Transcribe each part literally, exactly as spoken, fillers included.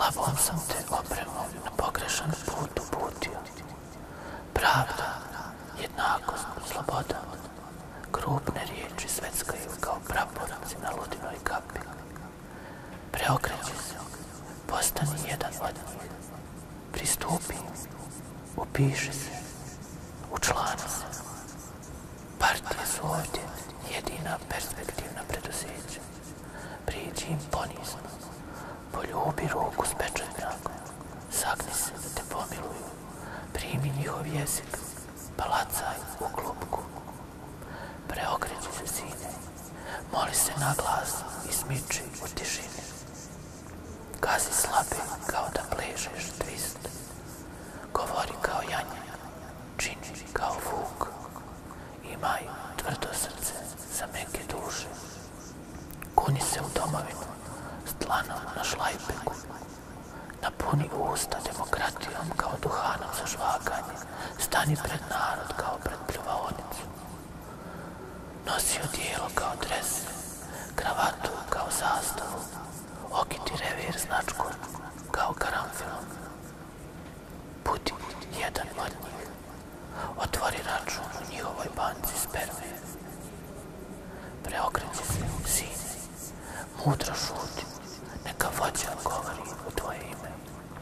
Slabom sam te opremom na pogrešan put uputio. Pravda, jednakost, sloboda, krupne riječi sveckaju kao praporci na ludinoj kapi. Preokreći se, postani jedan od njih, pristupi, upiši se, učlani se. Partije su ovdje jedina perspektivna preduzeća. Priđi im ponizno, poljubi ruku s pečatnjakom, sagni se da te pomiluju, primi njihov jezik, palacaj u klupku. Preokreći se, sine, moli se na glas i smiči u tišini. Gazi slabe kao da pležeš twist, govori kao janja, čini kao vuk, imaj tvrdo srce za meke duše. Kuni se u domovinu s dlanom na šlajpeku, napuni usta demokratijom kao duhanom za žvakanje, stani pred narod kao pred pljuvaonicu. Nosi odijelo kao dres, kravatu kao zastavu, okiti revir značku kao karamfilom. Budi jedan od njih, otvori račun u njihovoj banci sperme. Preokreći se, sine, mudro šuti, neka vođa govori u tvoje ime.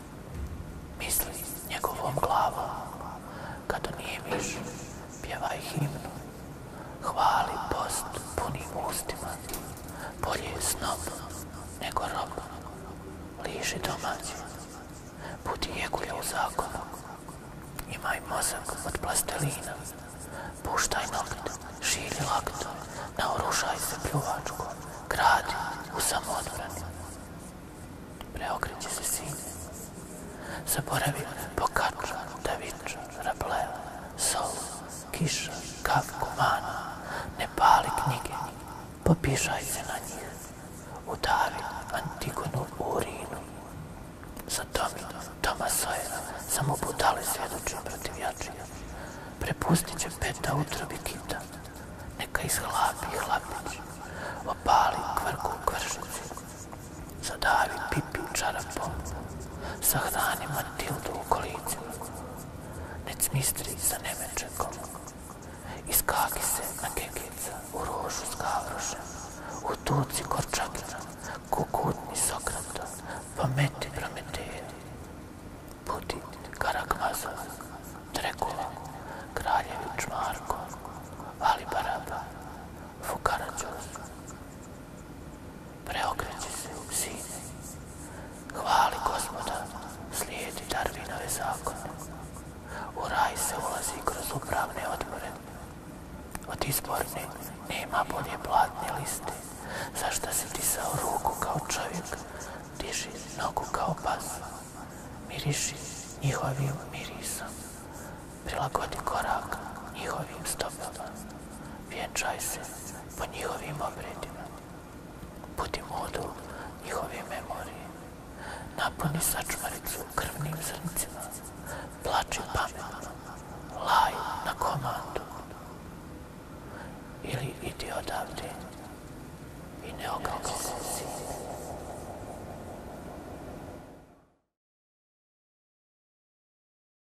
Misli njegovom glavom, kada nijemiš, pjevaj himnu, hvali post punim ustima, bolje je snob nego rob, liži domaći, budi jegulja u zakonu, imaj mozak od plastelina, puštaj nokte, širi lakto, naoružaj se pljuvačkom, gradi u samoodbrani. Preokreći se, sine, zaboravi Boccaccio, Da Vinci, Rabelais, Sol, Kiša, Kafku, Manu, ne pali knjige, popišaj se na njih, udavi Antigonu u urinu. Za Tomi, Toma Sojera, samo budale svjedočim protiv jačija. Prepustit će peta utrobi kita, neka ishlapi hlapić, opali kvrku u kvršici, zadavi pipi čarapom, sahrani Matildu u kolicima, ne cmistri sa nemečekom, iskaki se na kekica u rožu s gavrošem, u tuci korčagina, kukutni Sokrata, pameti Prometeja, budi Karakmazov, Drekula, Kraljević Marko, Ali Baraba, Fukarađos. Preokreći se, sine, hvali Gospoda, slijedi Darwinove zakone. U raj se ulazi kroz upravne odbore. Od izborne nema bolje platne liste. Zašta si disao ruku kao čovjek, diži nogu kao pas. Miriši njihovim mirisom, prilagodi korak njihovim stopama, vjenčaj se po njihovim obredima, budi modul njihove memorije, napuni sačmaricu krvnim zrncima, plači pametno,